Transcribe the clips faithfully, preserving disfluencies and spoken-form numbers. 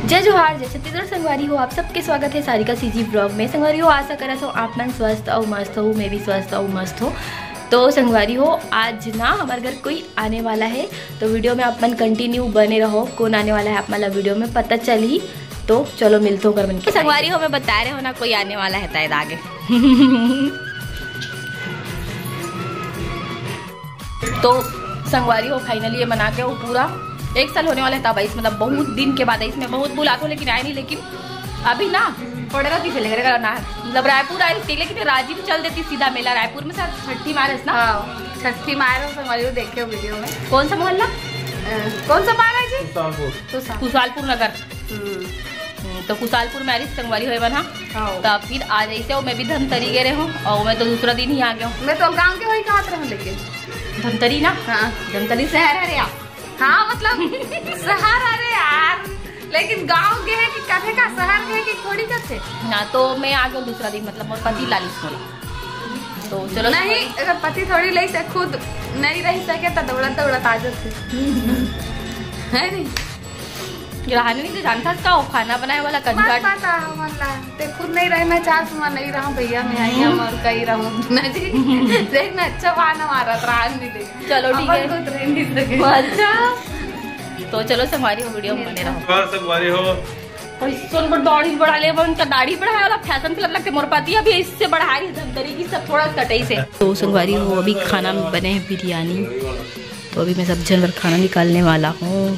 जय जोहार, जय छत्तीसगढ़। संगवारी हो, आप सबके स्वागत है सारिका सीजी ब्लॉग में। संगवारी हो, आशा करत हो आप मन स्वस्थ और मस्त हो, मैं भी स्वस्थ और मस्त हो। तो संगवारी हो, आज ना हमारे घर कोई आने वाला है, तो वीडियो में आप मन कंटिन्यू बने रहो। कौन आने वाला है आप मतलब वीडियो में पता चल ही। तो चलो मिलते हो कर बन के। संगवारी हो, मैं बता रहे हो ना कोई आने वाला है शायद आगे। तो संगवारी हो, फाइनली ये बना के वो पूरा एक साल होने वाला था भाई, मतलब बहुत दिन के बाद है। इसमें बहुत बुला तो लेकिन आए नहीं, लेकिन अभी ना पड़े रहती चले गए ना, मतलब रायपुर आई थी लेकिन राजीव चल देती सीधा मेला। रायपुर में सर छठी मारस ना, हाँ छठी मारस हमारी देखे हो वीडियो में। कौन सा मोहल्ला, कौन सा मारा जी? कुशालपुर नगर। तो कुशालपुर में आई संगवारी हुए बना, तो फिर आ जाइए हो। मैं भी धमतरी गए रहे हूँ और मैं तो दूसरा दिन ही आ गया हूँ। मैं तो गाँव के वही कहा रहूँ, लेकिन धमतरी ना, हाँ धमतरी शहर है रे। हाँ मतलब शहर अरे यार, लेकिन गांव के है कि कथे का शहर के है कि थोड़ी कथे ना। तो मैं आ गया दूसरा दिन, मतलब मोर पति लालिस मोरे। तो चलो नहीं, अगर पति थोड़ी ले से खुद नहीं रह सके तो दौड़त दौड़त आ जाते है नहीं। रहने नहीं तो जानता का खाना बनाए वाला कंजट पता मतलब ते खुद नहीं रहे। मैं चार सुमा नहीं रहूं भैया, मैं आई हूं और कहीं रहूं ना जी। देख ना अच्छा खाना मारा त्रान भी दे। चलो ठीक है, खुद रह नहीं सके। अच्छा तो चलो संगवारी हो, वीडियो में बने रहो। और संगवारी हो, सुन पर दाढ़ी बढ़ा ले, उनका दाढ़ी बढ़ाया वाला फैशन फिल्म लगता है। मोर पति अभी इससे बढ़ा रही धमतरी की सब थोड़ा कटाई से। तो संगवारी हो, अभी खाना में बने हैं बिरयानी, तो अभी मैं सब जनवर खाना निकालने वाला हूँ।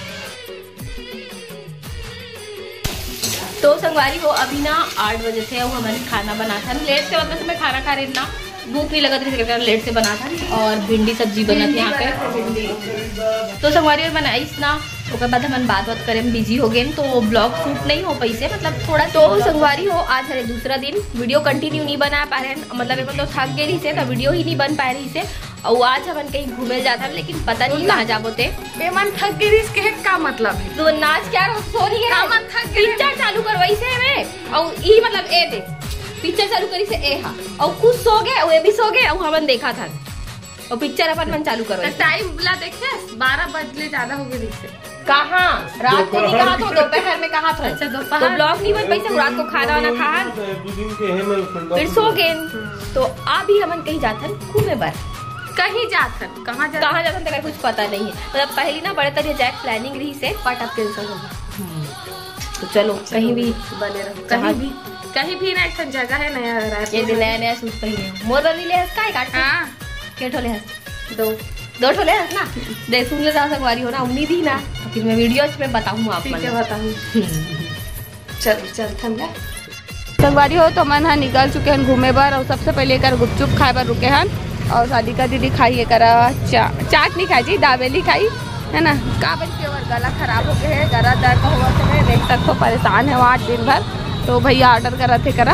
तो संगवारी हो, अभी ना आठ बजे से वो हमारे खाना बना था लेट से, मतलब मैं खाना खा रही ना, भूख नहीं लगा था, लेट से बना था। और भिंडी सब्जी बना थी यहाँ पे। तो संगवारी हो बनाई ना, उसके बाद हम बात बात करें बिजी हो गए, तो ब्लॉग शूट नहीं हो पैसे मतलब थोड़ा। तो संगवारी हो, आज है दूसरा दिन, वीडियो कंटिन्यू नहीं बना पा रहे, मतलब मतलब थक गए रही से, तो वीडियो ही नहीं बन पा रही से। और आज हम कहीं घूमे जाता है, लेकिन पता नहीं कहाँ जाबो थे। बेमन थक गई इसके का मतलब है तो नाच क्या सो रही है, पिक्चर चालू करवाई से मैं। और ई मतलब ए दे पिक्चर चालू करी से ए हा, और खुद सो गए और ये भी सो गए, और हमन देखा था और पिक्चर अपन मन चालू करवाई। टाइम बुला देखे बारह बजले ज्यादा हो गए से। कहाँ रात को नहीं कहा तो दोपहर में कहा था। अच्छा दोपहर तो ब्लॉग नहीं बन पैसे, रात को खाना वाना खा फिर सो गए। तो अभी हमन कहीं जाते घूमे बार, कहीं जाथन कहाँ जा कहाँ जाथन तक कुछ पता नहीं है। मतलब पहली ना बड़े तरह जैक प्लानिंग रही से पटअप कैंसिल हो गया। तो चलो कहीं भी बने रहो, कहीं भी कहीं भी ना एक जगह है नया, ये नया नया सूट पहने मोर वाली ले हस काय काट। हां के ठोले हस दो दो ठोले हस ना, दे सुन ले जा संगवारी हो ना, उम्मीद ही ना। फिर मैं वीडियोज में बताऊं आप मन बताऊं। चल चल ठंडा संगवारी हो, तो मन निकल चुके हैं घूमे बार। और सबसे पहले कर गुपचुप खाए बार रुके हैं, और सारिका दीदी खाइए करा चा, चाट नहीं खाई जी, दाबेली खाई है ना। काबल के और गला खराब हो गया है, गला दर्द हुआ है, देख सकते हो परेशान है वो आठ दिन भर। तो भैया ऑर्डर करा थे करा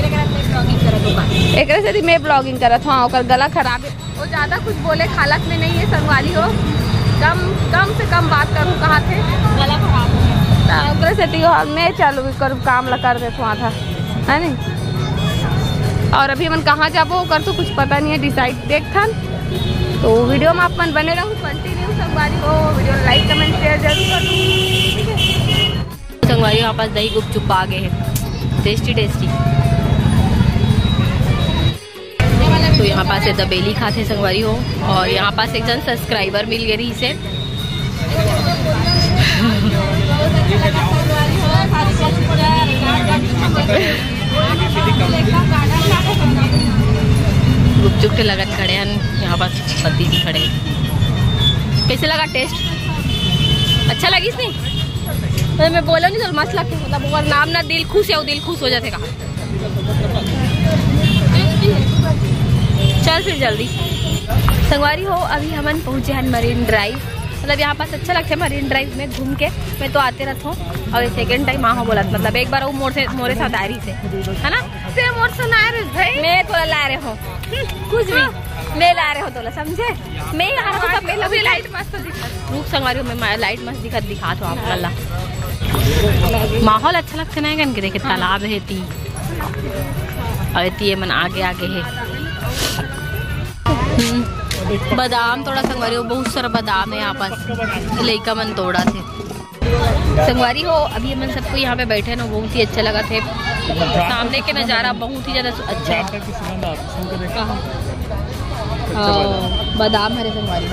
एक से मैं ब्लॉगिंग करा था। हाँ गला खराब है, वो ज़्यादा कुछ बोले हालत में नहीं है संगवारी हो। कम कम से कम बात करूँ, कहाँ थे गला खराब से मैं चालू कर काम ला कर देते वहाँ था है नहीं। और अभी मन कहाँ जाबो कर तो कुछ पता नहीं है, डिसाइड देख था। तो वीडियो में आप मन बने रहूँ कंटिन्यू संगवारी हो, वीडियो लाइक कमेंट शेयर जरूर कर दूँ। संगवारी यहाँ पास दही गुपचुप आ गए हैं, टेस्टी टेस्टी। तो यहाँ पास से दबेली खाते संगवारी हो, और यहाँ पास एक जन सब्सक्राइबर मिल गई से। गुपचुप के लगन खड़े हैं यहाँ पास, पति जी खड़े। कैसे लगा टेस्ट? अच्छा लगी इसने? तो मैं बोला नहीं तो मस्त लगते, मतलब और नाम ना दिल खुश है, वो दिल खुश हो जाते कहा। चल फिर जल्दी संगवारी हो, अभी हमन पहुँचे हैं मरीन ड्राइव। मतलब यहाँ पास अच्छा लगता है मरीन ड्राइव में घूम के, मैं तो आते रहता हूँ। और सेकंड टाइम वहाँ बोला, मतलब एक बार वो मोर से मोरे साथ आ रही से है ना, फिर मोर से ना रहे मैं तो ला रहे हो कुछ भी मैं ला रहे हो तो समझे। मैं आ रहा था पहले भी लाइट मस्त दिखा, रूप संगवारी हो मैं लाइट मस्त दिखा दिखा तो आप अल्लाह माहौल अच्छा लगता है ना। देखे तालाब है ती ये मन आगे आगे है। बादाम थोड़ा संगवारी हो, बहुत सारा बादाम है यहाँ पास, लइका मन तोड़ा थे। संगवारी हो अभी हम सबको यहाँ पे बैठे ना बहुत ही अच्छा लगा थे। सामने के नज़ारा बहुत ही ज़्यादा अच्छा है। बादाम हरे संगवारी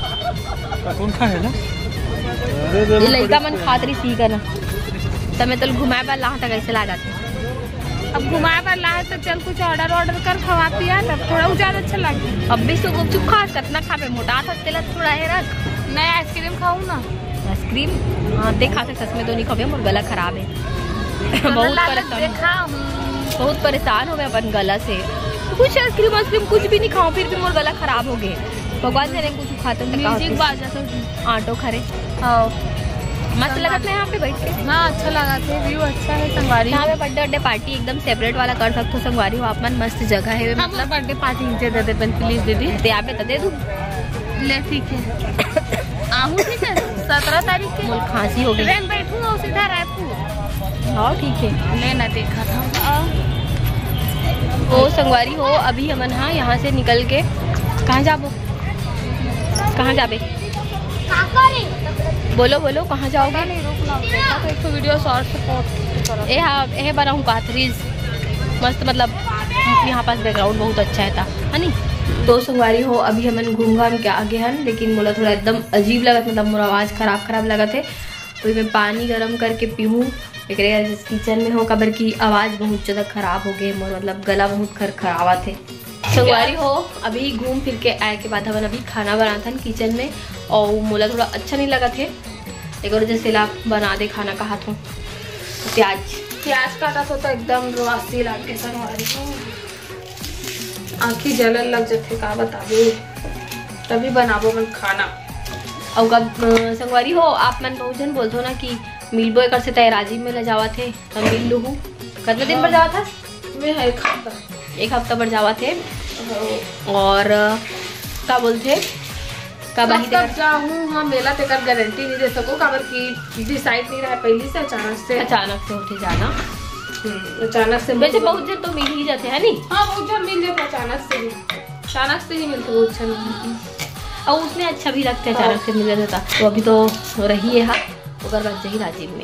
लड़का मन खातरी सी का ना तमें तो घुमाए पर लाह तक ऐसे लगा थे। अब घुमाए पर लाए तो चल कुछ ऑर्डर ऑर्डर कर खवा पिया तब थोड़ा ज्यादा अच्छा लगे। अब भी तो गुपचुप खा कितना खावे मोटा सकते ला थोड़ा है रख मैं आइसक्रीम खाऊं ना। आइसक्रीम हाँ देखा सकते सच में तो नहीं खावे मोर गला खराब है। बहुत परेशान बहुत परेशान हो गए अपन गला से। कुछ आइसक्रीम आइसक्रीम कुछ भी नहीं खाओ फिर भी मोर गला खराब हो गए। भगवान जाने कुछ खाते म्यूजिक बाजा तो आटो खरे हाँ मस्त लगा था यहाँ पे बैठ के। हाँ अच्छा लगा था व्यू अच्छा है संगवारी। यहाँ पे बर्थडे बर्थडे पार्टी एकदम सेपरेट वाला कर सकते हो संगवारी हो आप मन मस्त जगह है। मतलब बर्थडे पार्टी नीचे दे दे प्लीज दीदी यहाँ पे तो दे दूँ ले ठीक है आहू ठीक है सत्रह तारीख की खांसी हो गई ट्रेन बैठूंगा सीधा रायपुर। हाँ ठीक है लेना देखा था वो संगवारी हो अभी हमन हाँ यहाँ से निकल के कहाँ जाबो कहाँ जाबे बोलो बोलो कहाँ जाओगे? एक तो वीडियो शॉर्ट से पोस्ट ए हाँ ए बनाऊँ काथरीज मस्त मतलब यहाँ पास बैकग्राउंड बहुत अच्छा है था है नी। तो संगवारी हो अभी हमन घूम घाम के आगे हन लेकिन मोला थोड़ा एकदम अजीब लगा मतलब मोर आवाज़ खराब खराब लगा थे तो मैं पानी गर्म करके पीऊँ एक किचन में हो कबर की आवाज़ बहुत ज़्यादा खराब हो गई मोर मतलब गला बहुत खर खराबा थे। संगवारी हो अभी घूम फिर के आए के बाद हमन अभी खाना बना था किचन में और मोला थोड़ा अच्छा नहीं लगा थे एक और जैसे ला बना दे खाना कहा था प्याज प्याज काटा तो एकदम रवासी लग के संगवारी हो आँखी जलन लग जाते का बताबो तभी बनाबो मन खाना। और कब संगवारी हो आप मन बहुत जन बोलते हो ना कि मिलबो एक से तय राजीव में ले जावा थे तब मिल लू कितने दिन पर जावा था मैं एक हफ्ता एक हफ्ता पर जावा थे और क्या बोलते कब जाऊँ हाँ मेला तक गारंटी नहीं दे सको काबर की डिसाइड नहीं रहा पहले से अचानक से अचानक से होते जाना अचानक से वैसे बहुत जन तो मिल ही जाते हैं नहीं। हाँ बहुत जन मिल जाते अचानक से ही अचानक से ही मिलते बहुत अच्छा मिलती और उसमें अच्छा भी लगता है अचानक से मिल जाता तो अभी तो रही है हाँ उधर बच जाही राजीव में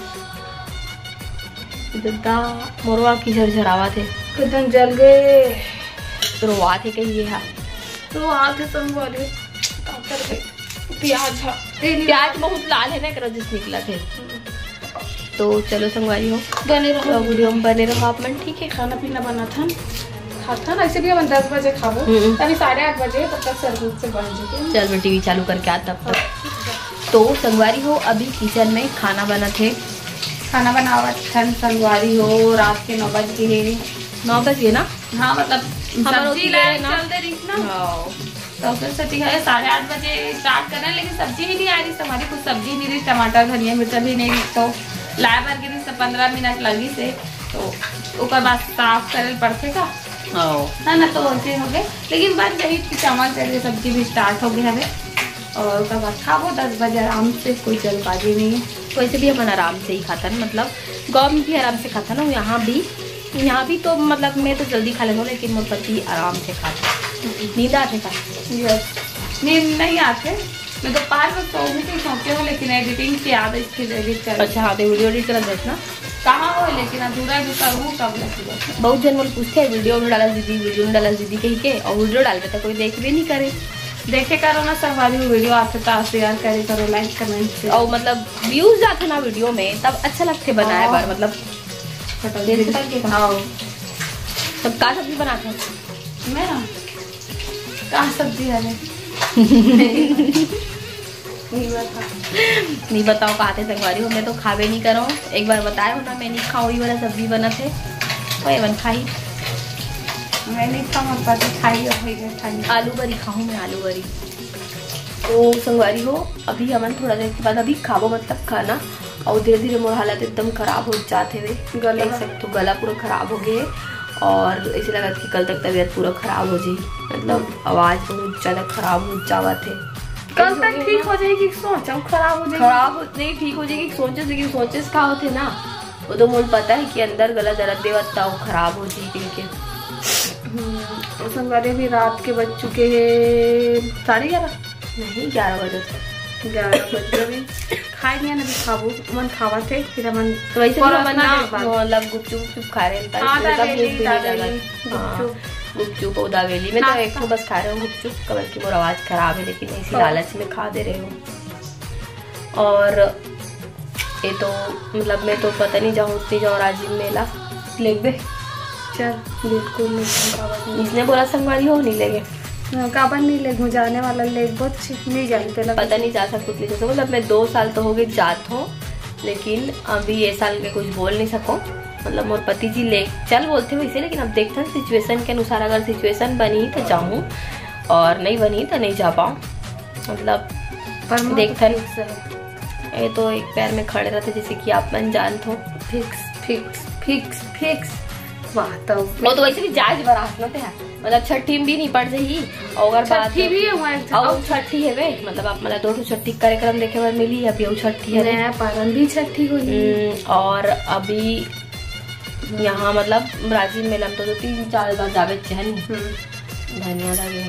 मोरवा की झरझरावा थे कितन जल गए रोवा थे कही हाँ तो आते संगवारी प्याज प्याज बहुत लाल है ना करो जिस निकला थे तो चलो संगवारी हो बने रहो वीडियो में बने रहो आप मन ठीक है। खाना पीना बना था खाता ना ऐसे भी हम दस बजे खाबो अभी साढ़े आठ बजे तब तक सर्विस से बन जाते चल मैं टीवी चालू करके आता तब तक। तो संगवारी हो अभी किचन में खाना बना थे खाना बनावा ठंड संगवारी हो रात के नौ बज गए नौ बजे ना हाँ मतलब सब्जी लाए ना तो फिर सच्ची है साढ़े आठ बजे स्टार्ट करना लेकिन सब्जी ही नहीं आ रही हमारी कुछ सब्जी नहीं रही टमाटर धनिया मिर्चा भी नहीं रही तो लाए भर के तो पंद्रह मिनट लगी से तो उसके बाद साफ करे पड़ते का है ना तो वैसे हो गए लेकिन बन गई चावल चलिए सब्जी भी स्टार्ट हो गई हमें और उसके बाद खाओ दस बजे आराम से कोई जल्दबाजी नहीं है। वैसे भी अपन आराम से ही खाता ना मतलब गाँव में भी आराम से खाता ना यहाँ भी यहाँ भी तो मतलब मैं तो जल्दी खा लेता हूँ लेकिन मेरे पति आराम से खाता नींद आते का नींद नहीं आते मैं तो पार में सो भी नहीं सोते हो लेकिन एडिटिंग की याद इसकी एडिट कर अच्छा हाँ तो वीडियो एडिट कर देखना कहाँ हो लेकिन अधूरा भी करूँ कब लगी बहुत जन मुझे पूछते हैं वीडियो में डाला दीदी वीडियो में डाला दीदी कही के और वीडियो डालते तो कोई देख भी नहीं करे देखे करो ना संगवारी वीडियो आते तो शेयर करे करो लाइक कमेंट और मतलब व्यूज जाते ना वीडियो में तब अच्छा लगते बनाया बार मतलब सब का सब्जी बनाते हैं मैं ना कहाँ सब्जी है नहीं बताओ कहते संगवारी हो मैं तो खावे नहीं करो एक बार बताए हो ना मैं नहीं खाऊँ ये वाला सब्जी बना थे वही बन खाई मैं नहीं खाऊँ पता खाई आलू बरी खाऊँ मैं आलू बरी। तो संगवारी हो अभी हमन थोड़ा देर के बाद अभी खाबो मतलब खाना और धीरे धीरे मोर हालत एकदम खराब हो जाते हुए गला तो गला पूरा खराब हो गए और ऐसे लगा कि कल तक तबीयत पूरा खराब हो जाए मतलब आवाज़ बहुत ज़्यादा खराब हो जावा थे। कल तक ठीक हो जाएगी सोच हम खराब हो जाएगी खराब नहीं ठीक हो जाएगी सोचे लेकिन सोचे का होते ना वो तो मुझे पता है कि अंदर गला दर्द देवता वो खराब हो जाएगी लेकिन संगवारी भी रात के बज चुके हैं साढ़े ग्यारह नहीं ग्यारह बजे ग्यारह बज खाए नहीं ना खाबू मन खावा थे फिर मन तो वैसे भी मन ना मतलब गुपचुप चुप खा रहे हैं हां गुपचुप और दावेली में तो एक तो बस खा रहे हो गुपचुप कबर की मोर आवाज खराब है लेकिन इसी लालच में खा दे रहे हो। और ये तो मतलब मैं तो पता नहीं जाऊँ उतनी जाऊँ राजीव मेला लेगे चल बिल्कुल नहीं। इसने बोला संगवारी हो नहीं लेगे काबर नहीं ले जाने वाला ले बहुत नहीं जाए पता नहीं जा सकती तो मतलब मैं दो साल तो हो गए जात हूँ लेकिन अभी ये साल के कुछ बोल नहीं सको मतलब मोर पति जी ले चल बोलते वैसे लेकिन अब देखते हैं सिचुएशन के अनुसार अगर सिचुएशन बनी तो जाऊँ और नहीं बनी तो नहीं जा पाऊँ मतलब देखते हैं। ये तो एक पैर में खड़े रहते जैसे कि आप मन जानते हो फिक्स फिक्स फिक्स फिक्स वाह तो वो तो वैसे भी जाज बरात न थे मतलब छठी भी नहीं पड़ जाही और छठी भी है और छठी है वे मतलब आप मतलब दो छठी कार्यक्रम देखे बार मिली अभी वो छठी है पारन भी छठी हुई और अभी यहाँ मतलब राजीव मेला में तो तीन चार बार जावे चहन धन्यवाद ये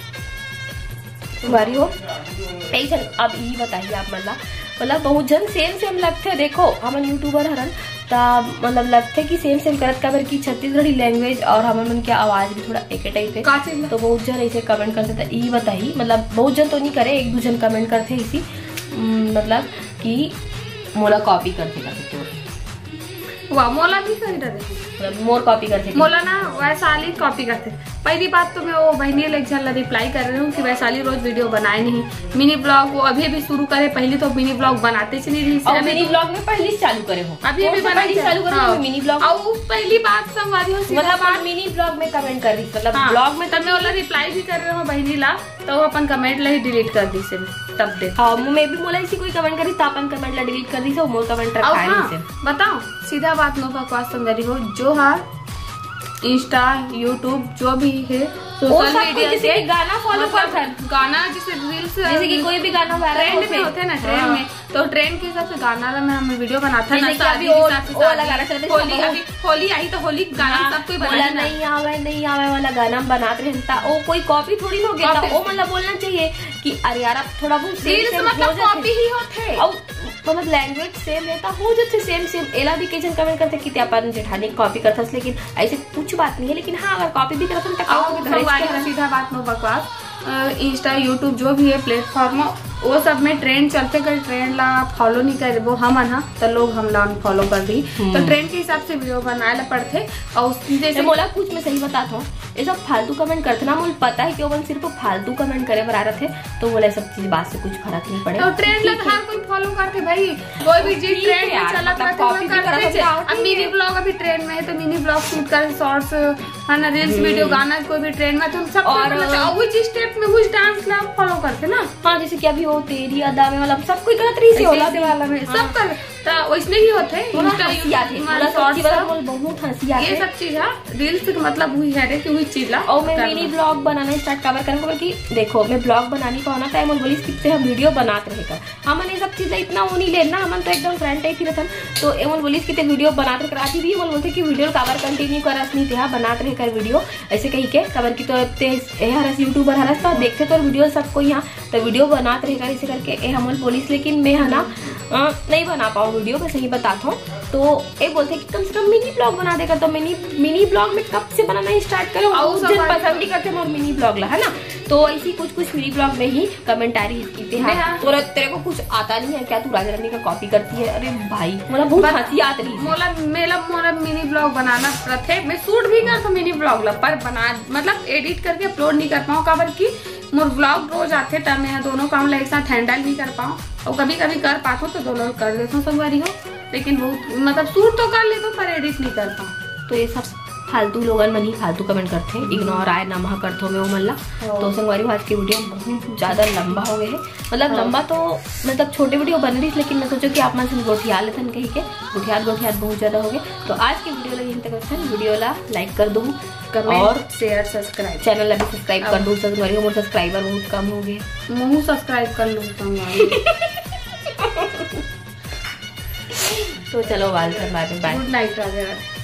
करना बारी हो यही चल। अब यही बताइए आप मतलब मतलब बहुत जन सेम सेम लगते देखो हम यूट्यूबर हरन मतलब लगते कि सेम सेम करत काबर की छत्तीसगढ़ी लैंग्वेज और हमारे मन की आवाज भी थोड़ा एक टाइप है तो बहुत जन ऐसे कमेंट करते थे ये बताइए मतलब बहुत जन तो नहीं करे एक दो जन कमेंट करते इसी मतलब कि मोला कॉपी करते करते वाह मोला भी कर रहे मोर कॉपी करते मोला ना वैशाली कॉपी करते। पहली बात तो मैं वो बहनी लेक्चर रिप्लाई कर रही हूँ कि वैशाली रोज वीडियो बनाए नहीं मिनी ब्लॉग वो अभी अभी शुरू करे पहले तो मिनी ब्लॉग बनाते च नहीं रही मिनी ब्लॉग में पहले चालू करे हो अभी अभी बनाई चालू करे मिनी ब्लॉग और पहली बात संवादी मतलब मिनी ब्लॉग में कमेंट कर रही मतलब ब्लॉग में तब मैं वाला रिप्लाई भी कर रहे हो बहनी ला तो वो अपन कमेंट ला ही डिलीट कर दी से तब दे हाँ मैं भी बोला इसी कोई कमेंट करी तो अपन कमेंट ला डिलीट कर दी से मोर कमेंट रखा है बताओ सीधा बात नो बकवास संगरी हो जो हाँ इंस्टा यूट्यूब जो भी है सोशल मीडिया से गाना फॉलो करता है गाना जैसे रील्स जैसे कि कोई भी गाना ट्रेंड में होते हैं ना ट्रेंड में तो ट्रेंड के हिसाब से गाना में हमें वीडियो बनाता है होली अभी होली आई तो होली गाना सब कोई बोला नहीं आवे नहीं आवे वाला गाना बनाते रहता वो कोई कॉपी थोड़ी हो गया वो मतलब बोलना चाहिए कि अरे यार आप थोड़ा बहुत मतलब कॉपी ही होते मतलब लैंग्वेज सेम रहता हो जाते सेम सेम एला भी कई कमेंट करते कि अपन जेठानी कॉपी करता लेकिन ऐसे कुछ बात नहीं है लेकिन हाँ अगर कॉपी भी करता सीधा बात नो बकवास इंस्टा यूट्यूब जो भी है प्लेटफॉर्म वो सब में ट्रेंड चलते कर ट्रेंड ला फॉलो नहीं करे वो हम ना तो लोग हम ला फॉलो कर दी तो ट्रेंड के हिसाब से वीडियो बनाए ला पड़ते और जैसे बोला कुछ मैं सही बताता हूँ ये सब फालतू कमेंट करते ना मुझे पता है कि वो सिर्फ फालतू कमेंट करे बरा रहे थे तो बोले सब चीज बात से कुछ फर्क नहीं पड़े तो ट्रेंड ला हर कोई फॉलो करते भाई कोई भी चीज ट्रेंड में चला करते अब मिनी ब्लॉग अभी ट्रेंड में है तो मिनी ब्लॉग शूट कर शॉर्ट्स है ना रील्स वीडियो गाना कोई भी ट्रेंड में तो सब और वो जिस स्टेप में कुछ डांस ला फॉलो करते ना हाँ जैसे कि अभी तेरी अदा में मतलब सब कोई गलत रही से होला वाला में सब कर तो वैसने ही होते बहुत हंसी आती ये सब चीज है रील्स मतलब हुई है कि हुई चीज और मैं मिनी ब्लॉग बनाना स्टार्ट कवर करूँगा कि देखो मैं ब्लॉग बनाने का होना टाइम बोली कितने हम वीडियो बनाते रहेगा हम ये सब चीजें इतना वो नहीं लेना हम तो एकदम फ्रेंड टाइप ही रहता तो एमन बोली कितने वीडियो बनाते कराती भी बोल बोलते कि वीडियो कवर कंटिन्यू करस नहीं थे बनाते रह कर वीडियो ऐसे कही के कवर की तो हरस यूट्यूबर हरस तो देखते तो वीडियो सबको यहाँ तो वीडियो बनाते रहेगा ऐसे करके ए हम बोलिस लेकिन मैं है ना नहीं बना पाऊँ वीडियो मैं सही बताता हूँ तो ये बोलते कि कम से कम मिनी ब्लॉग बना देगा तो मिनी मिनी ब्लॉग में कब से बनाना स्टार्ट करो पसंद ही करते हैं मिनी ब्लॉग ला है ना तो ऐसी कुछ कुछ मिनी ब्लॉग में ही कमेंट आ रही है तो तेरे को कुछ आता नहीं है क्या तू राजा रानी का कॉपी करती है अरे भाई मतलब बहुत हंसी आती रही मोला मेरा मोला मिनी ब्लॉग बनाना थे मैं शूट भी करता हूँ मिनी ब्लॉग ला पर बना मतलब एडिट करके अपलोड नहीं कर पाऊँ काबर की मोर ब्लॉग रोज आते तब मैं दोनों काम एक साथ हैंडल नहीं कर पाऊँ और कभी कभी कर पाता हूँ तो दोनों कर लेता हूँ संगवारी हो लेकिन बहुत मतलब शूट तो कर लेता हूँ पर एडिट नहीं कर पाऊँ तो ये सब फालतू लोगन मन ही फालतू कमेंट करते हैं इग्नोर आए नमः करते हो मल्ला तो संगवारी आज की वीडियो बहुत ज़्यादा लंबा हो गए है मतलब लंबा तो मतलब छोटे वीडियो बन रही लेकिन मैं सोचो कि आप मन से गोठिया लेते कहीं के गोठियात गोठियात बहुत ज़्यादा हो गए तो आज की वीडियो लगी तक वीडियो ला लाइक कर दूँ और शेयर सब्सक्राइब चैनल अभी सब्सक्राइब कर दूँ संगवारी मोर सब्सक्राइबर बहुत कम हो गए मुँह सब्सक्राइब कर लूँ संगवारी तो चलो बाय बाय गुड नाइट राजा।